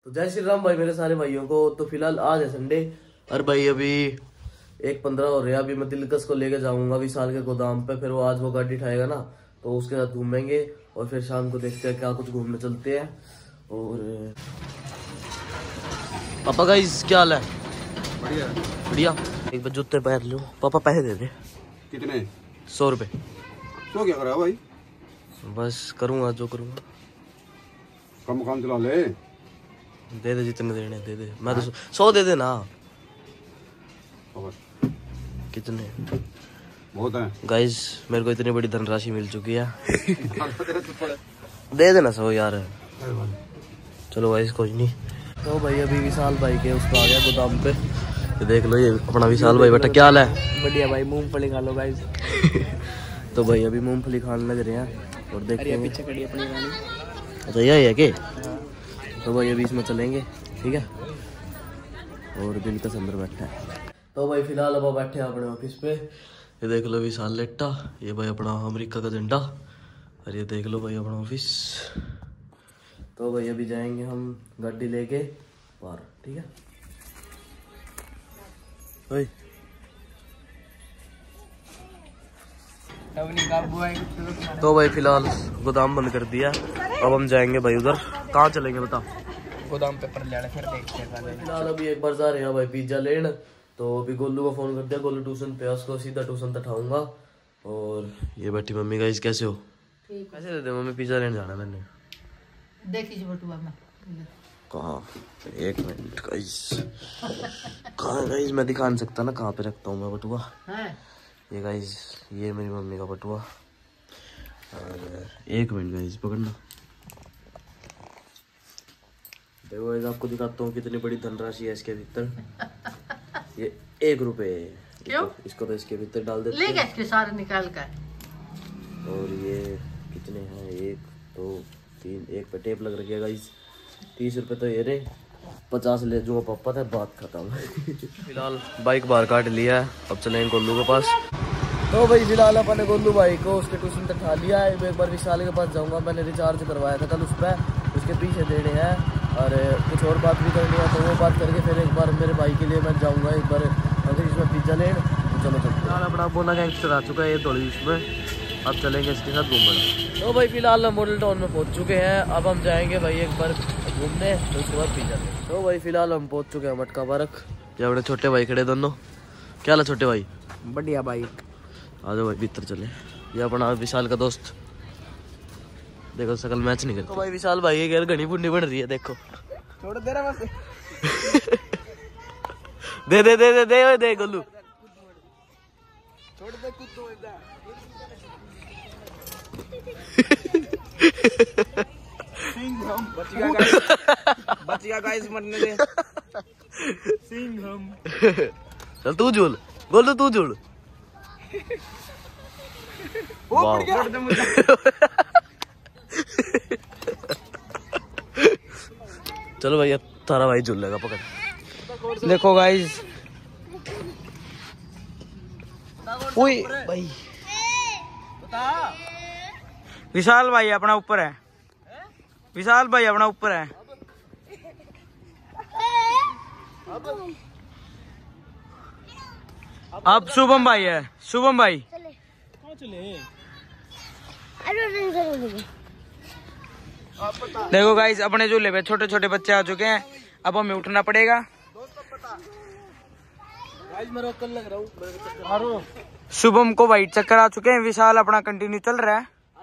तो जय श्री राम भाई मेरे सारे भाइयों को। तो फिलहाल आज है संडे और भाई अभी 1:15 हो रहा है। अभी मैं दिलकश को लेके जाऊंगा विशाल के गोदाम पे, फिर वो आज वो गाड़ी उठाएगा ना तो उसके साथ घूमेंगे और फिर शाम को देखते हैं क्या कुछ घूमने चलते हैं। और पापा का क्या हाल है? बढ़िया बढ़िया। एक बार जूते पैर लो पापा, पैसे दे दे। कितने? 100 रुपए। तो क्या करा भाई? बस करूंगा जो करूंगा। कम काम चला ले। दे दे जितने देने दे दे। मैं तो 100 दे देना। कितने? बहुत है गाइस, मेरे को इतनी बड़ी धनराशि मिल चुकी है। दे देना 100 यार। चलो गाइस कोई नहीं। तो भाई अभी विशाल भाई के उस पर आ गया गोदाम पे। ये देख लो ये अपना विशाल भाई। बेटा क्या हाल है? बढ़िया भाई, मूंगफली खा लो गाइस। तो भाई अभी मूंगफली खाने लग रहे हैं और देखते हैं पीछे खड़ी अपनी रानी। अच्छा यही है कि तो भाई अभी इसमें चलेंगे, ठीक है। और दिलकश अंदर बैठा है। तो भाई फिलहाल अब बैठे हैं अपने ऑफिस पे। ये देख लो विशाल लेटा, ये भाई अपना अमेरिका का झंडा और ये देख लो भाई अपना ऑफिस। तो भाई अभी जाएंगे हम गाड़ी लेके बाहर, ठीक है भाई। तो भाई फिलहाल गोदाम बंद कर दिया, अब हम जाएंगे भाई उधर। कहाँ चलेंगे बता? गोदाम पे पर ले फिर देखते हैं। फिलहाल अभी एक बार जा रहे हैं भाई पिज्जा लेने। तो अभी गोलू को फोन कर दिया, गोलू ट्यूशन पे, उसको सीधा ट्यूशन तक उठाऊंगा। और ये बैठी मम्मी। गाइस कैसे हो? कैसे दे दे मम्मी, पिज्जा लेने जाना मैंने। देखिए बटुआ में कहाँ? एक मिनट गाइस। कहाँ गाइस? मैं दिखा नहीं सकता ना कहाँ पे रखता हूँ मैं बटुआ। ये गाइस ये मेरी मम्मी का बटुआ। और एक मिनट गाइस पकड़ना। देखो गाइस आपको दिखाता हूँ कितनी बड़ी धनराशि है इसके भीतर। ये 1 रुपए। क्यों? इसको तो इसके भीतर डाल देते ले गए इसके सारे निकाल कर। और ये कितने हैं? 1 2 3, एक पे टेप लग रही है गाइस। 30 रुपए तो ये रे, 50 ले जाऊंगा पापा था, बात खत्म। फिलहाल बाइक बाहर काट लिया है, अब चलेंगे गोलू के पास। तो भाई फिलहाल अपने गोलू भाई को उसके ट्यूशन तक उठा लिया है। एक बार विशाल के पास जाऊंगा, मैंने रिचार्ज करवाया था कल उस पर, उसके पीछे देने हैं और कुछ और बात भी करनी है। तो वो बात करके फिर एक बार मेरे भाई के लिए मैं जाऊँगा एक बार अगर इसमें पिज्जा लेन। चलो चलो। फिलहाल अपना बोना गैंगस्टर आ चुका है ये थोड़ी इसमें, अब चलेंगे इसके साथ घूमने। तो भाई फिलहाल हम मॉडल टाउन में पहुंच चुके हैं, अब हम जाएंगे भाई एक बार घूमने, तो उसके बाद पिज्जा लेंगे। तो भाई फिलहाल हम पहुंच चुके हैं मटका पार्क। ये अपने छोटे भाई खड़े दोनों। क्या हाल है छोटे भाई? बढ़िया भाई। आ जाओ भाई भीतर चले। ये अपना विशाल का दोस्त, देखो सकल मैच नहीं करती। तो भाई विशाल भाई के घर घनी पुंडी बन रही है, देखो। छोड़ दे रहा बस। दे दे दे दे दे दे गोलू। छोड़ दे कुत्तों इधर। बच गया गाइस, मरने दे। सिंघम। चल तू झूल गोलू, तू झूल। चलो भैया तारा भाई झूल लेगा, पकड़। देखो गाइस, ओए भाई विशाल भाई अपना ऊपर है। विशाल भाई अपना ऊपर है। अब शुभम भाई है। शुभम भाई देखो गाइस, अपने झूले पे छोटे छोटे बच्चे आ चुके हैं, अब हमें उठना पड़ेगा। शुभम को वाइट चक्कर आ चुके हैं, विशाल अपना कंटिन्यू चल रहा है।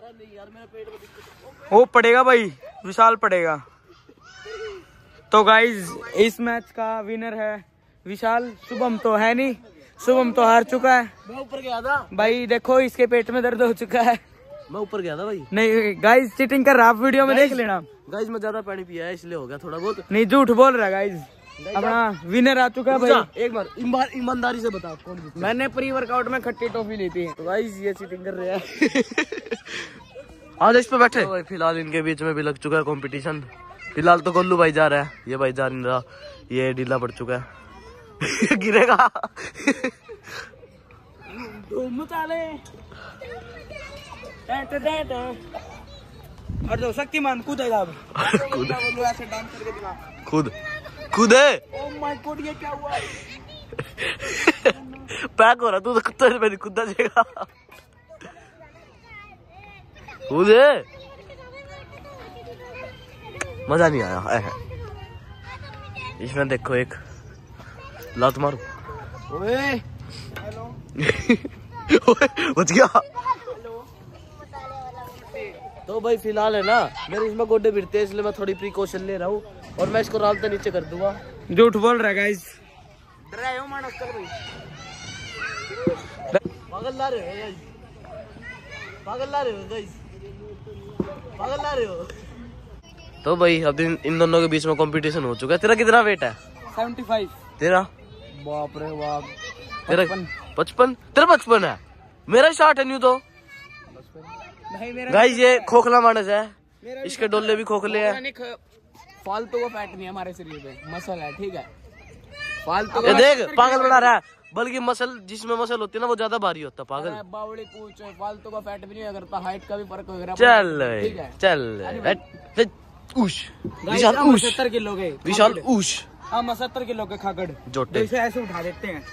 वो पड़ेगा भाई, विशाल पड़ेगा। तो गाइस इस मैच का विनर है विशाल, शुभम तो है नहीं, शुभम तो हार चुका है। मैं ऊपर गया था भाई, देखो इसके पेट में दर्द हो चुका है। मैं ऊपर गया था भाई। नहीं गाइस चीटिंग कर रहा, आप वीडियो में देख लेना। गाइस मैं ज्यादा पानी पिया है इसलिए हो गया थोड़ा बहुत। नहीं झूठ बोल रहा गाइस, अपना विनर आ चुका है भाई। एक बार ईमानदारी से बता कौन जीता? मैंने प्री वर्कआउट में खट्टी टॉफी ली थी। तो गाइस ये चीटिंग कर रहे हैं। आज इस पे बैठे। तो फिलहाल इनके बीच में भी लग चुका है कंपटीशन। फिलहाल तो गोलू भाई जा रहा है, ये भाई जा नहीं रहा, ये ढीला पड़ चुका है। गिरेगा। और जो शक्तिमान कूदेगा अब बोलो ऐसे डांस करके दिखा खुद है। ओह माय गॉड ये क्या हुआ पैक हो रहा तू तो कुत्ते से पहले खुदा जाएगा। खुद है मजा नहीं आया। इसमें देखो एक लात मारो। ओए बच गया। तो भाई फिलहाल है ना मेरे इसमें गोडे भिड़ते हैं इसलिए मैं थोड़ी प्रिकॉशन ले रहा हूँ और मैं इसको रालते नीचे कर दूंगा। झूठ बोल रहा है गाइस। डराए हो मानस कर भाई पागल ला रहे हो गाइस, पागल ला रहे हो गाइस, पागल ला रहे हो। तो भाई अब इन दोनों के बीच में कंपटीशन हो चुका है। तेरा कितना वेट है? 75। तेरा? बाप रे बाप। तेरा 55? तेरा 55 है, मेरा 60 है न्यू। तो भाई मेरा गाइस ये खोखला मानस है, इसके डोले भी खोखले हैं। फालतू का फैट नहीं है हमारे शरीर पे, मसल है ठीक है। फालतू ये देख पागल बना रहा है, बल्कि मसल जिसमें मसल होती है ना वो ज्यादा भारी होता है। पागल बावड़ी पूछ, फालतू का फैट भी नहीं करता, हाइट का भी फर्क वगैरह। चल चल उश विशाल, उश 70 किलो के विशाल, उश हम 70 किलो के खाकड़ जोटे इसे ऐसे उठा देते हैं।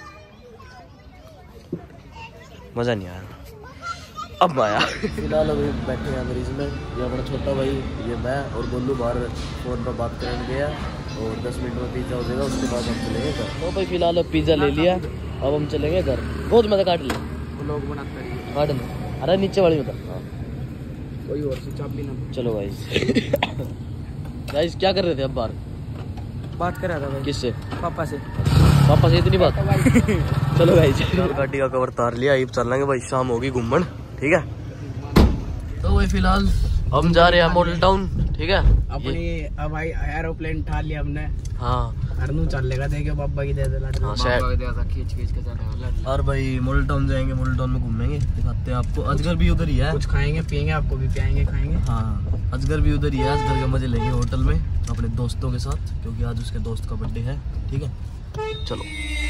मजा नहीं आया। अब आया। फिलहाल अभी बैठे हैं अंग्रेज में, ये अपना छोटा भाई, ये मैं और गोलू बाहर फोन पर बात करने गया और 10 मिनट में पिज्जा हो जाएगा, उसके बाद हम चलेंगे घर। तो भाई फिलहाल अब पिज्जा ले लिया, अब हम चलेंगे घर। बहुत मजा काट लिया, लोग बनाते हैं काट लो। अरे नीचे वाली में कोई और से चाबी ना। चलो गाइस। गाइस क्या कर रहे थे अब बाहर? बात कर रहा था भाई। किससे? पापा से। पापा से इतनी बात? चलो गाइस गाड़ी का कवर तार लिया, अब चलेंगे भाई, शाम होगी घूमन ठीक है। तो भाई फिलहाल हम जा रहे हैं मॉडल टाउन ठीक है। अपनी अब भाई एरोप्लेन उठा लिया हमने। हाँ अरनू चलेगा, देखे पापा की दे दे लाड। हाँ शायद खींच के चलेगा। और भाई मॉडल टाउन जाएंगे, मॉडल टाउन में घूमेंगे, दिखाते हैं आपको। अजगर भी उधर ही है, कुछ खाएंगे पियेंगे, आपको भी पियाएंगे खाएंगे। हाँ अजगर भी उधर ही है, अजगर के मजे लेंगे होटल में अपने दोस्तों के साथ, क्योंकि आज उसके दोस्त का बर्थडे है ठीक है। चलो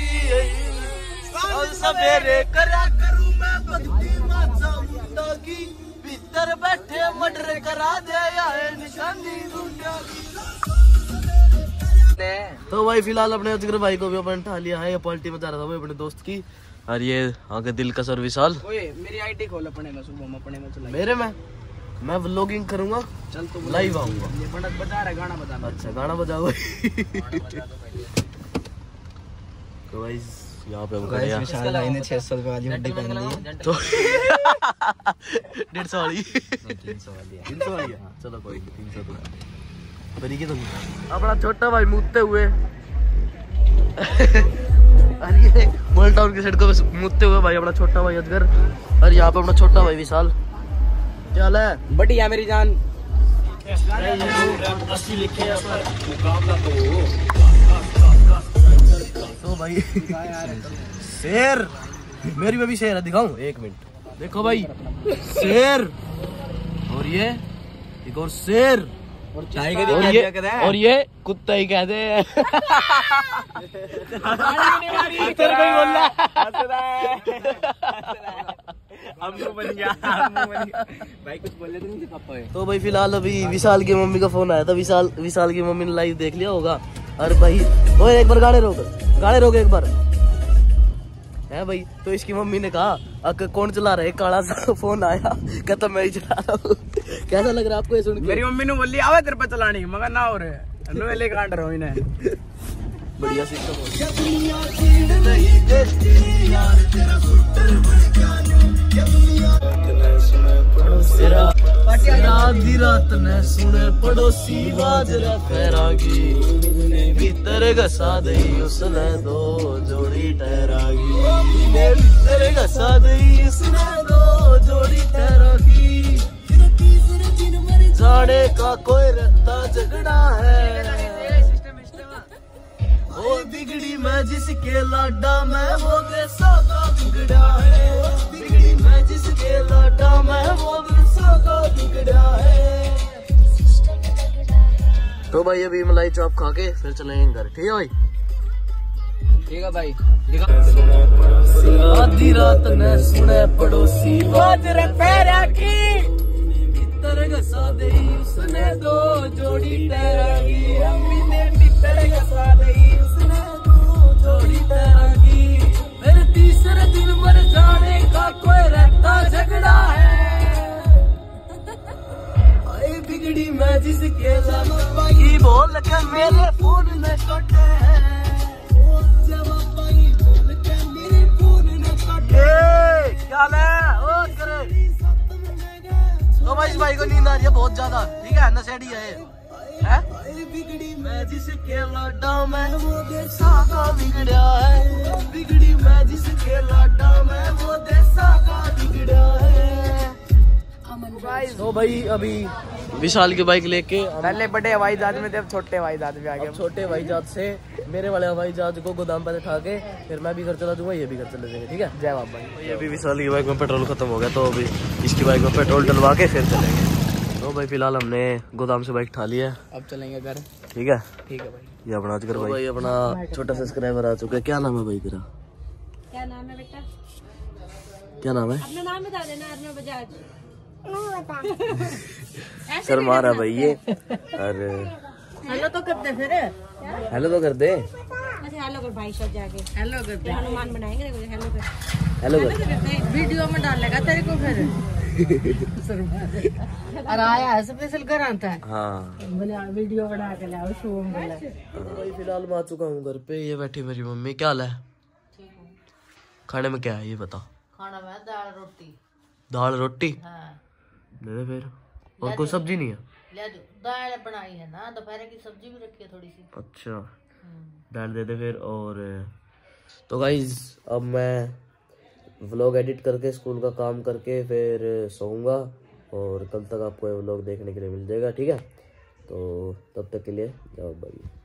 सवेरे करा करूं मैं भक्ति माचा मुंडा की, भीतर बैठे मर्डर करा दे आए निशानी गुंडा की। तो भाई फिलहाल अपने अजगर भाई को भी अपन उठा लिया है, ये पार्टी में जा रहा था भाई अपने दोस्त की। और ये आगे दिल का सर विशाल। ओए मेरी आईडी खोल अपने में, सुबह में अपने में चला। मेरे में मैं व्लॉगिंग करूंगा, चल तो लाइव आऊंगा। ये पंडित बजा रहा है, गाना बजा। अच्छा गाना बजाओ। तो गाइस यहाँ पे हम खड़े हैं। 600 रुपए वाली हुड्डी पहन ली है तो 150 वाली 300 वाली है। चलो कोई 300 तो तरीके तो अपना छोटा भाई मुदते हुए। अरे मॉडल टाउन की सड़कों पे मुदते हुए भाई अपना छोटा भाई अजगर, और यहाँ पे अपना छोटा भाई विशाल। क्या हाल है? बढ़िया मेरी जान। तो भाई शेर, मेरी में भी शेर है, दिखाऊं? एक मिनट देखो भाई, शेर और ये एक और शेर और ये कुत्ता ही कहते हैं। तेरे को ही बोल हमको बन गया भाई, कुछ बोले तो नहीं पापा। तो भाई फिलहाल अभी विशाल की मम्मी का फोन आया था, विशाल की मम्मी ने लाइव देख लिया होगा। अरे भाई ओए एक बार गाड़ी रोक एक बार है भाई। तो इसकी मम्मी ने कहा कौन चला रहा है, काला सा फोन आया, कहता मैं ही चला रहा हूँ। कैसा लग रहा है आपको ये सुन के? मेरी मम्मी ने बोली आवे तेरे पे चलानी, मगर ना हो रहे ले काट रहा हूँ इन्हें। बढ़िया सिस्टम आधी रात ने सुने पड़ोसी बाजरा खैरागी, भीतर घसा दई उसने दो जोड़ी ठहरागी, भीतर घसा दई उसने दो जोड़ी ठहरागी। जाड़े का कोई रहता झगड़ा है, वो बिगड़ी मैं जिसके लाडा मैं वो देसा का बिगड़ा है, बिगड़ी मैं जिसके लाडा मैं वो देसा का बिगड़ा है। तो भाई अभी मलाई चॉप खा के फिर चलेंगे घर, ठीक है भाई? ठीक है भाई। आधी रात ने सुने पड़ोसी बाजरे पैरा की, भीतर घसा दे उसने दो जोड़ी तैरागी अम्मी ने भीतर घसा दे उसने दो जोड़ी तैरागी फिर तीसरे दिन मर जाने का कोई रहता झगड़ा है आई बिगड़ी मैं जिसके लगी बोल के मेरे फोन में कटे हैं क्या है तो भाई इस भाई को नींद आ रही है बहुत ज्यादा ठीक है नशेड़ी है बिगड़ी मैं जिसके लाडा मैं वो देसा का बिगड़ा है बिगड़ी मैं जिसके लाडा मैं वो देसा का बिगड़ा है तो भाई अभी विशाल की बाइक लेके पहले बड़े हवाई जहाज में थे अब छोटे हवाई जहाज में आ गए। छोटे हवाई जहाज से मेरे वाले हवाई जहाज को गोदाम पर उठा के फिर मैं भी घर चला दूंगा ये भी घर चले जाएंगे ठीक है। जय बाबा भाई। ये भी विशाल की बाइक में पेट्रोल खत्म हो गया तो अभी इसकी बाइक में पेट्रोल डलवा के फिर चलेंगे। तो भाई फिलहाल हमने गोदाम से बाइक उठा ली है अब चलेंगे घर। ठीक है भाई ये अपना कर भाई अपना छोटा सब्सक्राइबर आ चुका है। क्या नाम है भाई तेरा? क्या नाम है बेटा? क्या नाम है? अपना नाम बता देना। आर्मी बजाज। शर्मा रहा भाई ये। अरे हेलो तो करते फिर हेलो तो कर दे। अच्छा हेलो कर भाई सब जाके हेलो करते हनुमान बनाएंगे देखो हेलो कर। हेलो कर वीडियो में डालेगा तेरे को फिर और आया है स्पेशल घर आता है हाँ बोले वीडियो बना के लाओ शो में बोला। भाई फिलहाल मैं आ चुका हूँ घर पे। ये बैठी मेरी मम्मी। क्या हाल है? खाने में क्या है ये बता। खाना में दाल रोटी। दाल रोटी हाँ दे दे फिर और कोई सब्जी नहीं है? ले दो दाल बनाई है ना दोपहर की सब्जी भी रखी है थोड़ी सी। अच्छा दाल दे दे फिर। और तो गाइज अब मैं व्लॉग एडिट करके स्कूल का काम करके फिर सोऊंगा और कल तक आपको ये व्लॉग देखने के लिए मिल जाएगा ठीक है। तो तब तक के लिए जाओ भाई।